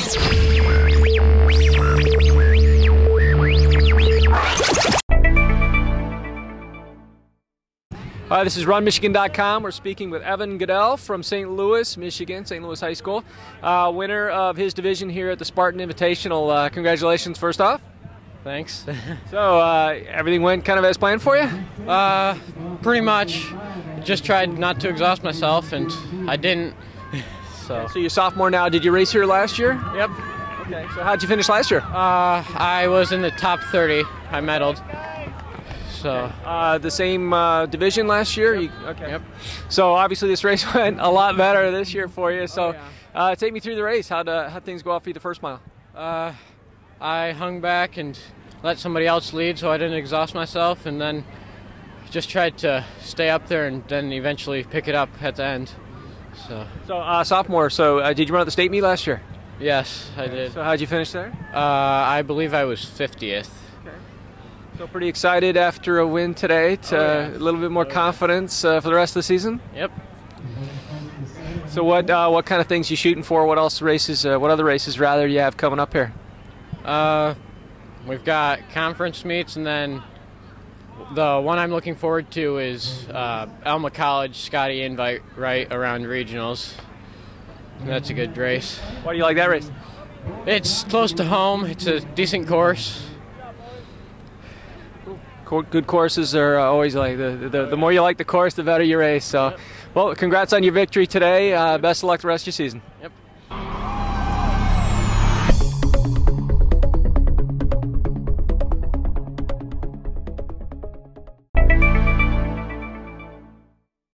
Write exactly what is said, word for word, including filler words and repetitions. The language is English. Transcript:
Hi, this is run michigan dot com. We're speaking with Evan Goodell from Saint Louis, Michigan, Saint Louis High School. Uh, winner of his division here at the Spartan Invitational. Uh, congratulations first off. Thanks. So uh, everything went kind of as planned for you? Uh, pretty much. Just tried not to exhaust myself, and I didn't. So. So you're sophomore now. Did you race here last year? Yep. Okay. So how'd you finish last year? Uh, I was in the top thirty. I medaled. So uh, the same uh, division last year. Yep. You, okay. Yep. So obviously this race went a lot better this year for you. So oh, yeah. uh, take me through the race. How'd uh, how'd things go off for you the first mile? Uh, I hung back and let somebody else lead, so I didn't exhaust myself, and then just tried to stay up there, and then eventually pick it up at the end. So. So uh, sophomore. So uh, did you run at the state meet last year? Yes, I did. So how'd you finish there? Uh, I believe I was fiftieth. So pretty excited after a win today to Oh, yeah. a little bit more confidence uh, for the rest of the season. Yep. So what uh, what kind of things you shooting for? What else races? Uh, what other races rather you have coming up here? Uh, we've got conference meets, and then the one I'm looking forward to is uh, Alma College Scotty Invite right around regionals. That's a good race. Why do you like that race? It's close to home. It's a decent course. Good courses are always like the, the the more you like the course, the better your race. So, well, congrats on your victory today. Uh, best of luck the rest of your season. Yep.